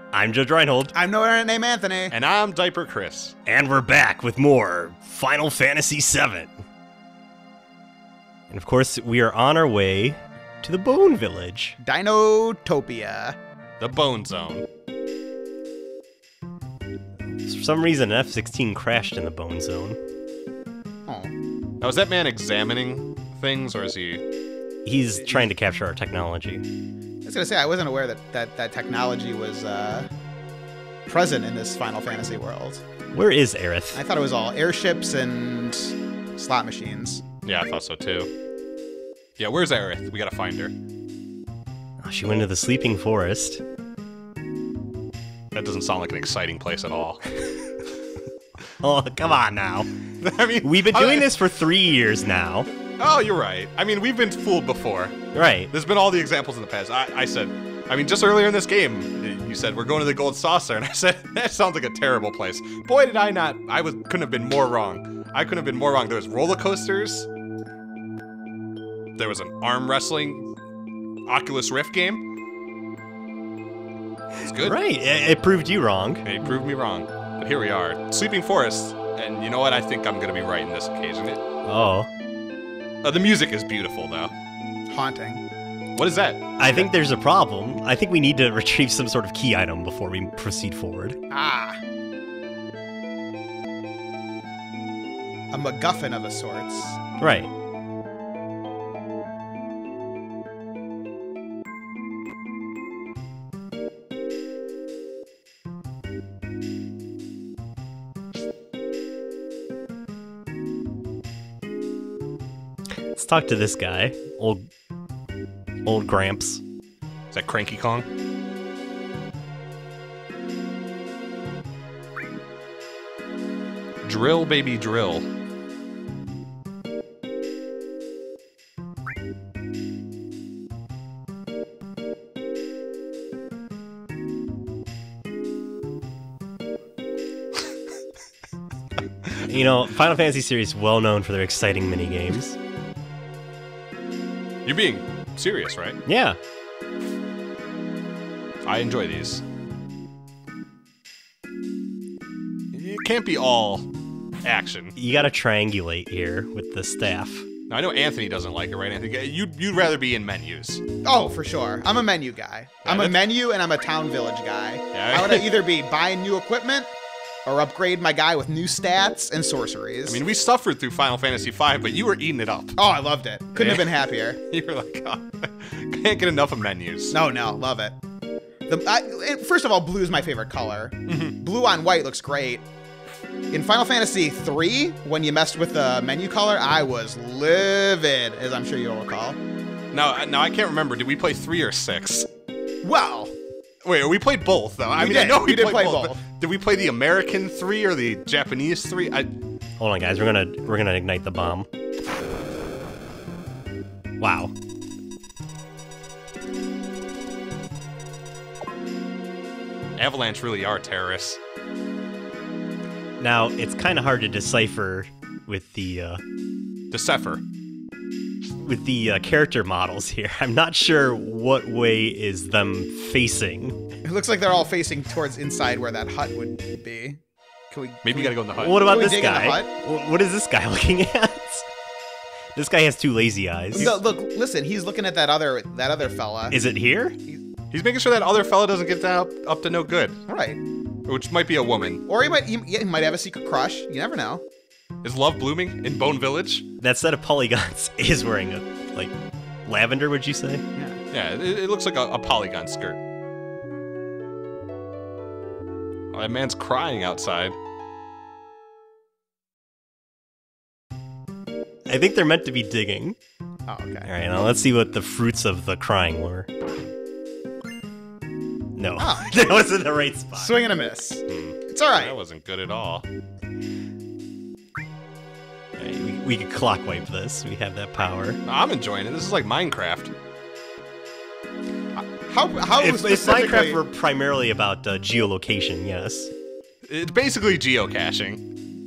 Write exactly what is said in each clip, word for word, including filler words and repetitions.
I'm Judge Reinhold. I'm no internet named Anthony. And I'm Diaper Chris. And we're back with more Final Fantasy seven. And of course, we are on our way to the Bone Village. Dinotopia. The Bone Zone. For some reason, an F sixteen crashed in the Bone Zone. Oh. Now, is that man examining things, or is he... He's trying to capture our technology. I was going to say, I wasn't aware that that, that technology was uh, present in this Final Fantasy world. Where is Aerith? I thought it was all airships and slot machines. Yeah, I thought so too. Yeah, where's Aerith? We gotta find her. Oh, she went to the Sleeping Forest. That doesn't sound like an exciting place at all. Oh, come on now. I mean, We've been I- doing this for three years now. Oh, you're right. I mean, we've been fooled before. Right. There's been all the examples in the past. I, I said, I mean, just earlier in this game, you said, we're going to the Gold Saucer, and I said, that sounds like a terrible place. Boy, did I not. I was couldn't have been more wrong. I couldn't have been more wrong. There was roller coasters. There was an arm wrestling Oculus Rift game. It's good. Right. It, it proved you wrong. And he proved me wrong. But here we are. Sleeping Forest. And you know what? I think I'm going to be right in this occasion. It, Oh. uh, the music is beautiful, though. Haunting. What is that? I think there's a problem. I think we need to retrieve some sort of key item before we proceed forward. Ah. A MacGuffin of a sorts. Right. Let's talk to this guy, old, old Gramps. Is that Cranky Kong? Drill, baby, drill. You know, Final Fantasy series is well known for their exciting mini games. You're being serious, right? Yeah. I enjoy these. It can't be all action. You gotta triangulate here with the staff. Now, I know Anthony doesn't like it, right, Anthony? You'd, you'd rather be in menus. Oh, for sure. I'm a menu guy. Yeah, I'm a that's- menu and I'm a town village guy. Yeah. I would either be buying new equipment or upgrade my guy with new stats and sorceries. I mean, we suffered through Final Fantasy five, but you were eating it up. oh, I loved it. Couldn't Yeah. have been happier. You were like, oh, can't get enough of menus. No, no, love it. The, I, it- first of all, blue is my favorite color. Blue on white looks great. In Final Fantasy three, when you messed with the menu color, I was livid, as I'm sure you'll recall. Now, now I can't remember. Did we play three or six? Well, Wait, we played both, though. I We mean, I did. know we, We did played play both. both. But did we play the American three or the Japanese three? I, Hold on, guys. We're gonna we're gonna ignite the bomb. Wow. Avalanche really are terrorists. Now it's kind of hard to decipher with the uh, Decipher. with the uh, character models here. I'm not sure what way is them facing. it looks like they're all facing towards inside where that hut would be. Can we? Maybe you gotta go in the hut. What about we this dig in the guy? hut? Wh- What is this guy looking at? This guy has two lazy eyes. No, look, listen. He's looking at that other that other fella. Is it here? He's making sure that other fella doesn't get up, up to no good, right? which might be a woman. Or he might he, yeah, he might have a secret crush. You never know. Is love blooming in Bone Village? That set of polygons is wearing a like lavender. Would you say? Yeah. Yeah, it, it looks like a, a polygon skirt. Oh, that man's crying outside. I think they're meant to be digging. Oh, okay. All right, now let's see what the fruits of the crying were. No, Oh. that wasn't the right spot. Swing and a miss. Hmm. It's all That right. wasn't good at all. All right, we, we could clock wipe this. We have that power. No, I'm enjoying it. This is like Minecraft. How how If, if specifically? Minecraft were primarily about uh, geolocation, yes. It's basically geocaching.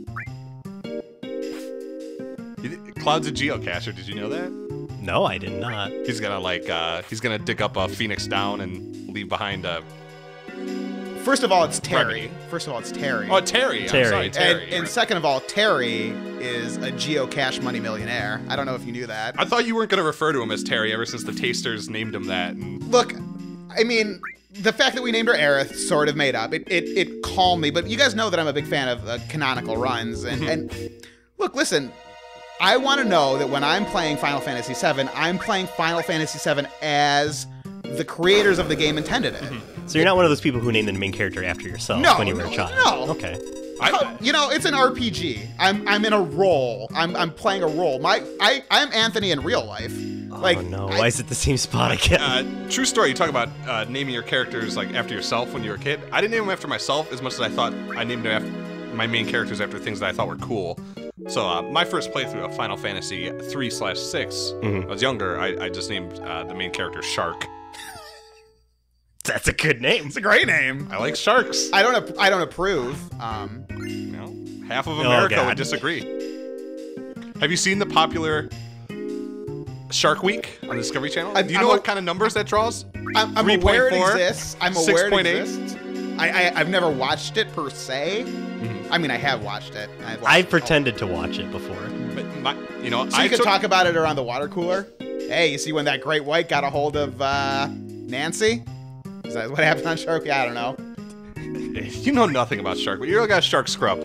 Cloud's a geocacher. Did you know that? No, I did not. He's gonna like uh, he's gonna dig up a Phoenix Down and leave behind a First of all, it's Terry. Remedy. First of all, it's Terry. Oh, Terry. Terry. I'm sorry, and, Terry. and second of all, Terry is a geocache money millionaire. I don't know if you knew that. I thought you weren't going to refer to him as Terry ever since the Tasters named him that. And Look, I mean, the fact that we named her Aerith sort of made up. It it, it calmed me, but you guys know that I'm a big fan of uh, canonical runs. And, and look, listen, I want to know that when I'm playing Final Fantasy seven, I'm playing Final Fantasy seven as the creators of the game intended it. So you're not one of those people who named the main character after yourself No, when you were no, a child? no. Okay. I, You know, it's an R P G. I'm I'm in a role. I'm I'm playing a role. My I I'm Anthony in real life. Like, oh no, I- why is it the same spot again? uh, true story. You talk about uh, naming your characters like after yourself when you were a kid. I didn't name them after myself as much as I thought I named them after my main characters after things that I thought were cool. So uh, my first playthrough of Final Fantasy three slash six, Mhm. I was younger. I, I just named uh, the main character Shark. That's a good name. It's a great name. I like sharks. I don't ap- I don't approve. Um, You know, half of Oh, America God. would disagree. Have you seen the popular Shark Week on the Discovery Channel? I- Do you I'm know a- what kind of numbers that draws? I'm, I'm aware it three point four, exists. I'm aware it six point eight. exists. I, I I've never watched it per se. I mean, I have watched it. I've watched I it. pretended to watch it before. But my, you know, So I you could took, talk about it around the water cooler. Hey, you see when that great white got a hold of uh, Nancy? Is that what happened on Shark? Yeah, I don't know. You know nothing about Shark, but you're like a Shark scrub.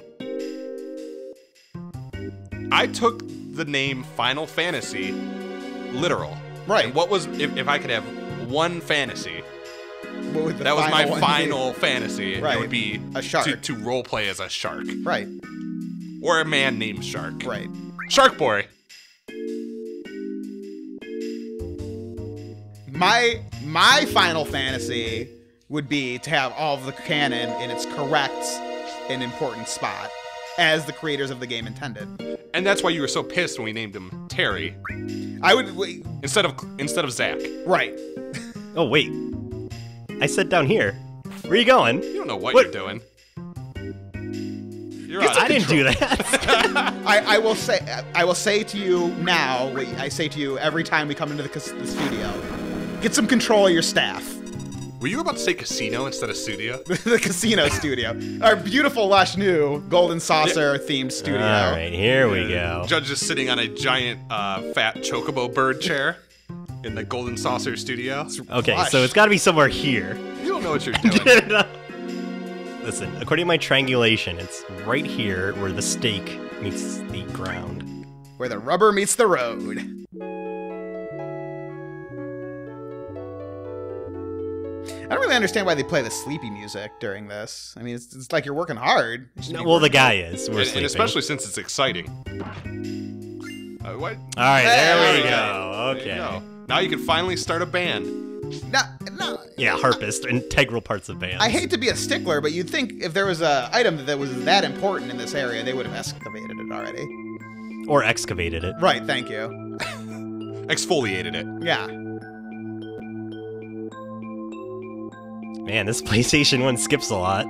I took the name Final Fantasy literal. Right. And what was if, if I could have one fantasy? What would the That was my final one be? final fantasy. Right. It would be A shark. to, to role play as a shark Right, or a man named Shark. right. Shark Boy. My my Final Fantasy would be to have all of the canon in its correct and important spot, as the creators of the game intended. And that's why you were so pissed when we named him Terry I would wait, instead of instead of Zach. right. Oh wait, I said down here. Where are you going? You don't know what, What? you're doing. You're Get on- some I didn't do that. I, I will say I will say to you now. what I say to you every time we come into the, cas- the studio. Get some control of your staff. Were you about to say casino instead of studio? The casino studio, our beautiful, lush new golden saucer themed studio. All right, here we go. Judge is sitting on a giant, uh, fat chocobo bird chair in the Golden Saucer studio. Okay, Lush. so it's got to be somewhere here. You don't know what you're doing. Listen, according to my triangulation, it's right here where the stake meets the ground. Where the rubber meets the road. I don't really understand why they play the sleepy music during this. I mean, it's, it's like you're working hard. You should No, be well, the working- guy is. We're and, sleeping. and especially since it's exciting. Uh, what? All right, there There we we go. There you Okay. go. Now you can finally start a band. No, no. Yeah, harpist, integral parts of bands. I hate to be a stickler, but you'd think if there was a item that was that important in this area, they would have excavated it already. Or excavated it. Right, thank you. Exfoliated it. Yeah. Man, this PlayStation one skips a lot.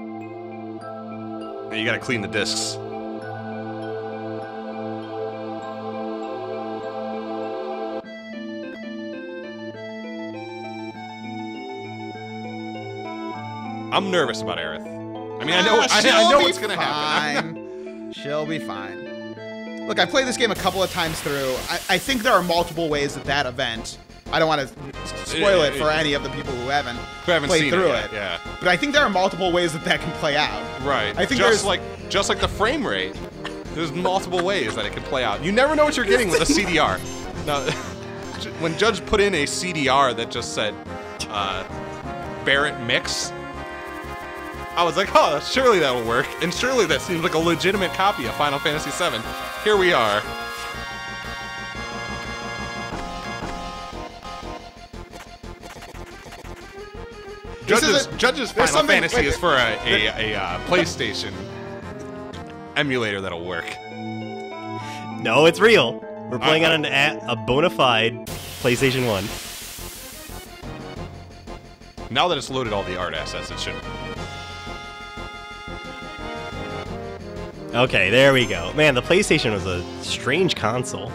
And you gotta clean the discs. I'm nervous about Aerith. I mean, I know, Ah, I, I she'll know be what's gonna happen. fine. She'll be fine. Look, I played this game a couple of times through. I, I think there are multiple ways that that event. I don't want to spoil it for any of the people who haven't Who haven't played seen through it, yet, it. yeah. But I think there are multiple ways that that can play out. Right. I think just there's- like just like the frame rate. There's multiple ways that it can play out. You never know what you're getting with a C D R. Now, when Judge put in a C D R that just said uh, Barrett Mix, I was like, oh, surely that'll work, and surely that seems like a legitimate copy of Final Fantasy seven. Here we are. This Judge's, isn't- Judge's there's Final something- Fantasy wait, is for a, a, a, uh PlayStation emulator that'll work. No, it's real. We're playing Uh, on an a, a bona fide PlayStation one. Now that it's loaded all the art assets, it should. Okay, there we go. Man, the PlayStation was a strange console.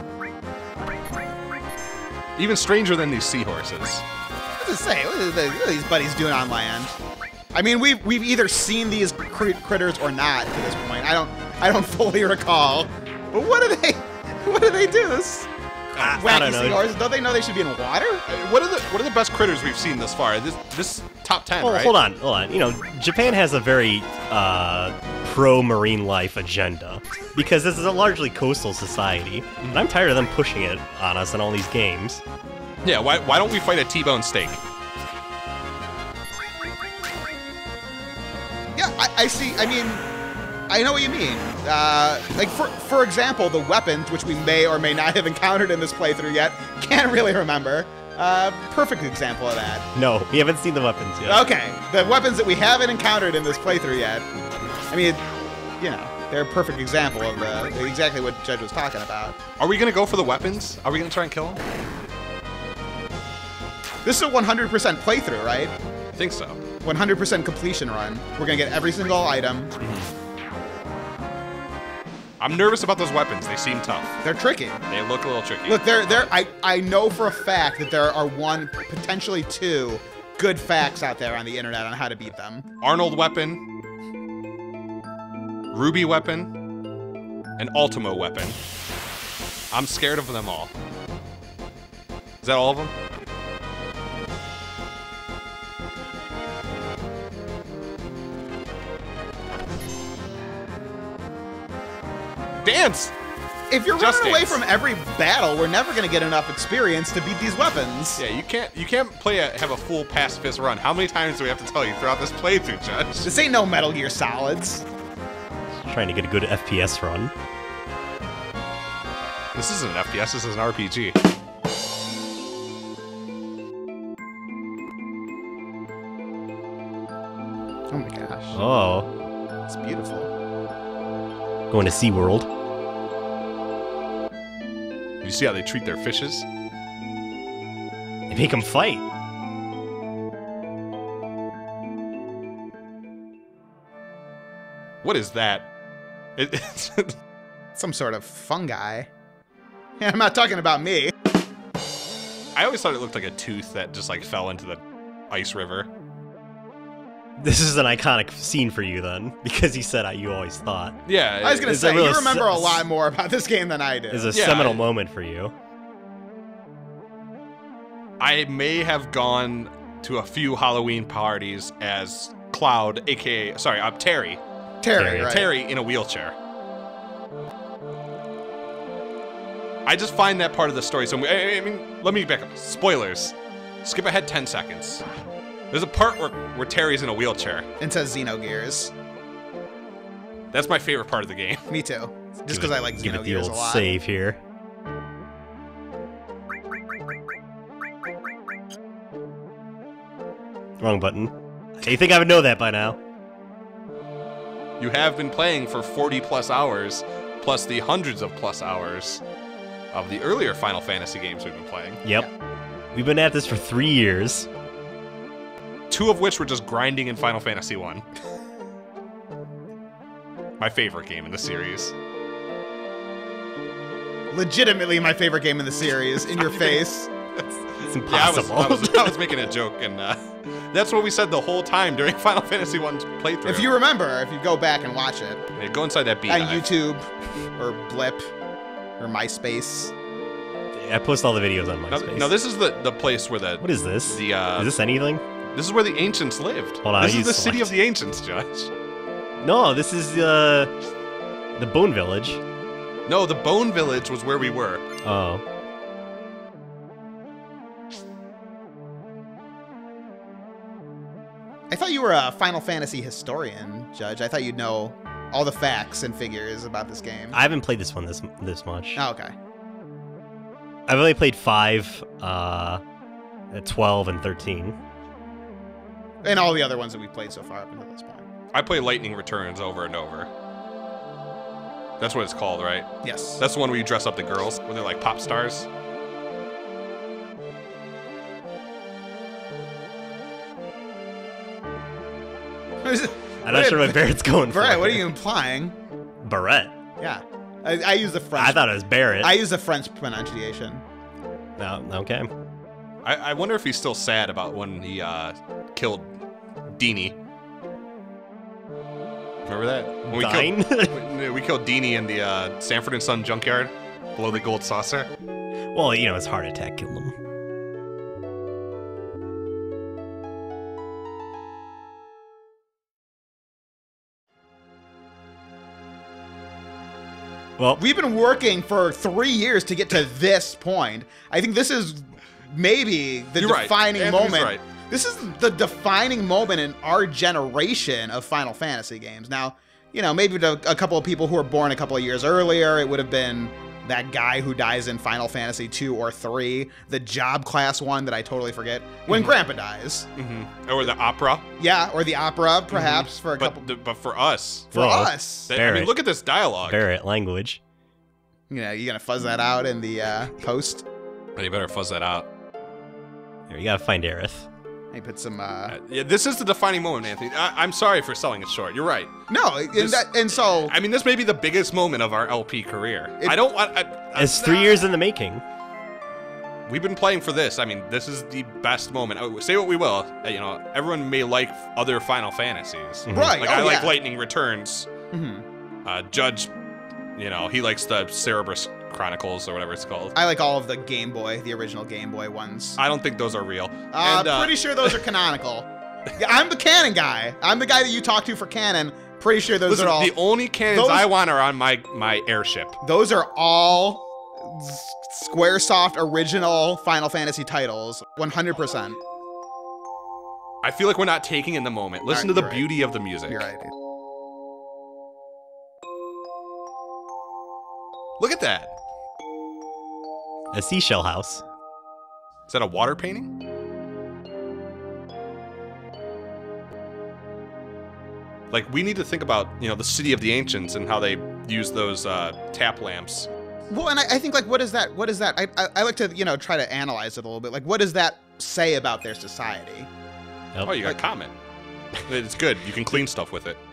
Even stranger than these seahorses. What does it say? What are, the, what are these buddies doing on land? I I mean, we've we've either seen these cr critters or not to this point. I don't I don't fully recall. But what do they what do they do? This I, wacky I don't know. seahorses, don't they know they should be in water? Uh, What are the what are the best critters we've seen thus far? This this top ten, Oh, right? hold on, hold on. You know, Japan has a very uh, pro-marine life agenda because this is a largely coastal society, and I'm tired of them pushing it on us in all these games. Yeah. Why why don't we fight a T-bone steak? Yeah, I, I see. I mean, I know what you mean. Uh, like, for for example, the weapons, which we may or may not have encountered in this playthrough yet, can't really remember. Uh, perfect example of that. No, we haven't seen the weapons yet. Okay, the weapons that we haven't encountered in this playthrough yet. I mean, you know, they're a perfect example of the, exactly what Judge was talking about. Are we gonna go for the weapons? Are we gonna try and kill them? This is a one hundred percent playthrough, right? I think so. one hundred percent completion run. We're gonna get every single item. I'm nervous about those weapons. They seem tough. They're tricky. They look a little tricky. Look, there, there. I, I know for a fact that there are one, potentially two, good facts out there on the internet on how to beat them. Arnold weapon, Ruby weapon, and Ultimo weapon. I'm scared of them all. Is that all of them? Dance! If you're Just running away Dance. from every battle, we're never gonna get enough experience to beat these weapons. Yeah, you can't you can't play a have a full pacifist run. How many times do we have to tell you throughout this playthrough, Judge? This ain't no Metal Gear Solids. Trying to get a good F P S run. This isn't an F P S, this is an R P G. Oh my gosh, Oh, it's beautiful. going to SeaWorld. You see how they treat their fishes? They make them fight. What is that? It, it's Some sort of fungi. Yeah, I'm not talking about me. I always thought it looked like a tooth that just like fell into the ice river. This is an iconic scene for you then, because you said you always thought. Yeah, I was gonna Is say, it really you remember a s- lot more about this game than I do. It's a Yeah, seminal I- moment for you. I may have gone to a few Halloween parties as Cloud, aka sorry, I'm Terry. Terry, Terry. right? Terry in a wheelchair. I just find that part of the story. So I I mean, let me back up. Spoilers. Skip ahead ten seconds. There's a part where, where Terry's in a wheelchair. It says Xenogears. That's my favorite part of the game. Me too. Just Give because it- I like give it the Xenogears a old lot. save here. Wrong button. You think I would know that by now? You have been playing for forty plus hours, plus the hundreds of plus hours of the earlier Final Fantasy games we've been playing. Yep. We've been at this for three years. Two of which were just grinding in Final Fantasy one. My favorite game in the series. Legitimately my favorite game in the series, in your face. It's Yeah, I was, impossible. I, was, I was making a joke, and uh, that's what we said the whole time during Final Fantasy one's playthrough. If you remember, if you go back and watch it, Yeah, go inside that on beehive. YouTube, or Blip, or MySpace. I post all the videos on Now, MySpace. now this is the, the place where the What is this? the uh, is this anything? this is where the ancients lived. Hold on, this I is the use city of select. the ancients, Judge. No, this is uh, the Bone Village. No, the Bone Village was where we were. Oh. I thought you were a Final Fantasy historian, Judge. I thought you'd know all the facts and figures about this game. I haven't played this one this this much. Oh, okay. I've only played five, uh, at twelve and thirteen. And all the other ones that we've played so far up until this point. I play Lightning Returns over and over. That's what it's called, right? Yes. That's the one where you dress up the girls, where they're like pop stars. I'm not sure what Barrett's going for. Barrett, what are here. you implying? Barrett. Yeah. I, I use the French. I thought it was Barrett. I use the French pronunciation. No, okay. I, I wonder if he's still sad about when he uh, killed Deanie. Remember that? When we Dine? killed, when we killed Deanie in the uh, Sanford and Son junkyard below the gold saucer. Well, you know, his heart attack killed him. Well, We've been working for three years to get to this point. I think this is maybe the You're right. defining Anthony's moment. right. This is the defining moment in our generation of Final Fantasy games. Now, you know, maybe to a couple of people who were born a couple of years earlier, it would have been that guy who dies in Final Fantasy two or three, the job class one that I totally forget, when Mm-hmm. Grandpa dies. Mm-hmm. Or the opera. Yeah, or the opera, perhaps, for a But, couple. the, but for us, For Whoa. us, that- I mean, Barrett. look at this dialogue. Barrett language. you know, you gonna fuzz that out in the uh, post? Oh, you better fuzz that out. Here, you gotta find Aerith. I put some. Uh, Uh, yeah, this is the defining moment, Anthony. I, I'm sorry for selling it short. You're right. no, and, This- that, and so I mean, this may be the biggest moment of our L P career. It- I don't want. I, I, It's three years in the making. We've been playing for this. I mean, this is the best moment. Oh, say what we will, uh, you know, everyone may like other Final Fantasies. Mhm. right. Like oh, I like yeah. Lightning Returns. Mhm. Uh, Judge, you know, he likes the Cerberus Chronicles or whatever it's called. I like all of the Game Boy, the original Game Boy ones. I don't think those are real. Uh, and, uh, pretty sure those are canonical. Yeah, I'm the canon guy. I'm the guy that you talk to for canon. Pretty sure those listen, are all. the only cannons those- I want are on my my airship. Those are all S- SquareSoft original Final Fantasy titles. one hundred percent. I feel like we're not taking in the moment. Listen Alright, to the you're right. beauty of the music. You're right, dude. Look at that. A seashell house. Is that a water painting? Like, we need to think about, you know, the City of the Ancients and how they use those uh, tap lamps. Well, and I, I think like, what is that? What is that? I, I I like to you know try to analyze it a little bit. Like, what does that say about their society? Yep. Oh, you got Like- comment. It's good. You can clean stuff with it.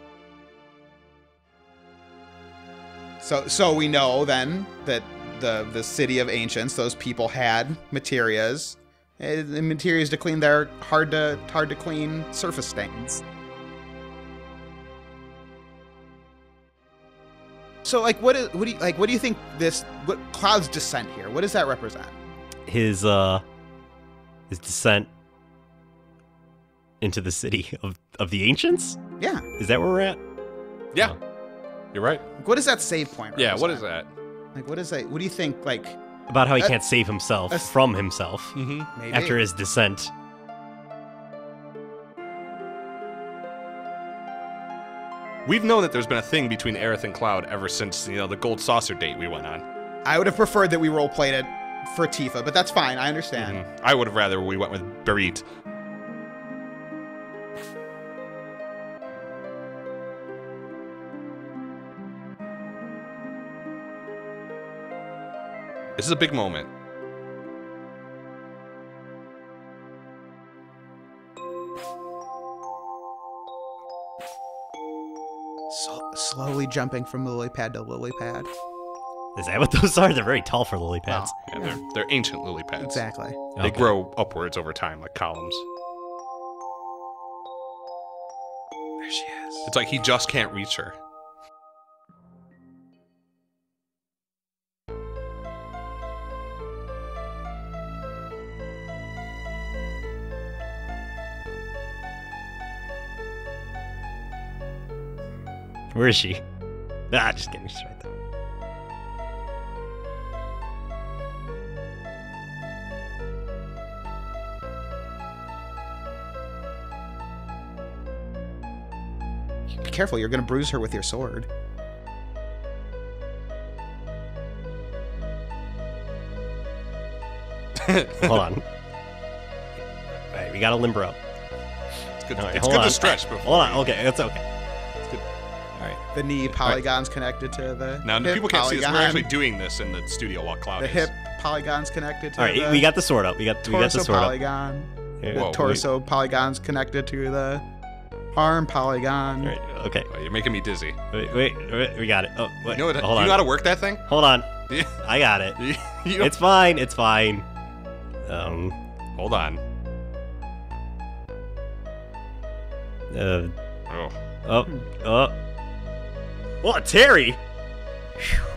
So so we know then that the the City of Ancients, those people had materias, uh, the materials to clean their hard to hard to clean surface stains. So like what is what do you like what do you think this what Cloud's descent here? What does that represent? His uh, his descent into the city of of the ancients. Yeah. Is that where we're at? Yeah. You're right. What does that save point represent? Yeah, what is that? Like what is that? What do you think like About how he Uh, can't save himself uh, from himself Mm-hmm. maybe after his descent. We've known that there's been a thing between Aerith and Cloud ever since, you know, the gold saucer date we went on. I would have preferred that we role played it for Tifa, but that's fine. I understand. Mhm. I would have rather we went with Berit. This is a big moment. So, slowly jumping from lily pad to lily pad. Is that what those are? They're very tall for lily pads. Yeah, they're, they're ancient lily pads. Exactly. They Okay. grow upwards over time like columns. There she is. It's like he just can't reach her. Where is she? Ah, just kidding. She's right there. Be careful, you're gonna bruise her with your sword. Hold on. Alright, we gotta limber up. It's good, All right, it's hold good on. to stretch before. Hold on. Okay, that's okay. It's good. Alright. The knee polygon's connected to the Now, hip people can't see this. We're polygon. actually doing this in the studio while Cloud The is. hip polygon's connected to Alright, the we got the sword up. We got we got torso the sword up. polygon. Here. The Whoa, torso polygon's connected to the arm polygon. Alright, okay. Oh, you're making me dizzy. Wait, wait, wait, we got it. Oh, wait. You know, what, Hold you on. know how to work that thing? Hold on. You- I got it. you- you don't- It's fine. It's fine. Um. Hold on. Uh. Oh. Oh, oh. What, Terry? Phew.